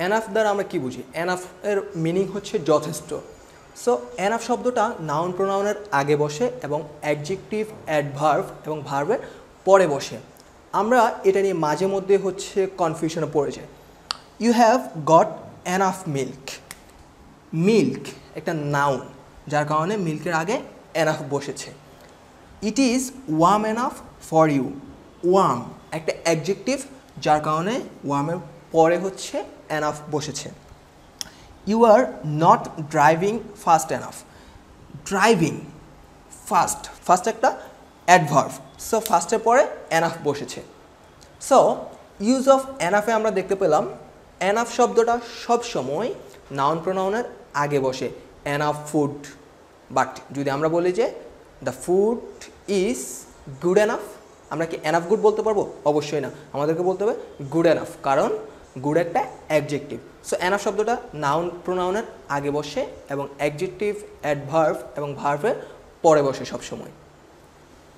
Enough দ্বারা আমরা কি বুঝি? এনাফ এর মিনিং হচ্ছে যথেষ্ট। সো এনাফ শব্দটা নাউন প্রোনাউনের আগে বসে এবং অ্যাডজেক্টিভ, অ্যাডভার্ব এবং ভার্বের পরে বসে। আমরা এটা নিয়ে মাঝে মধ্যে হচ্ছে কনফিউশনে পড়ে যাই। You have got enough milk. Milk একটা নাউন, যার কারণে মিল্কের আগে এনাফ বসেছে। It is warm enough for you. Warm একটা অ্যাডজেক্টিভ, যার কারণে ওয়ার্মের পরে হচ্ছে এনাফ বসেছে। You are not driving fast enough. Driving fast, fast একটা অ্যাডভার্ব, সো ফাস্টের পরে এনাফ বসেছে। সো ইউজ অফ এনাফে আমরা দেখতে পেলাম এনাফ শব্দটা সবসময় নাউন প্রোনাউনের আগে বসে। এনাফ ফুড, বাট যদি আমরা বলি যে the food is good enough, আমরা কি এনাফ গুড বলতে পারবো? অবশ্যই না, আমাদেরকে বলতে হবে গুড এনাফ, কারণ গুড একটা অ্যাডজেক্টিভ। সো এনাফ শব্দটা নাউন প্রোনাউনের আগে বসে এবং অ্যাডজেক্টিভ, অ্যাডভার্ব এবং ভার্বের পরে বসে সবসময়।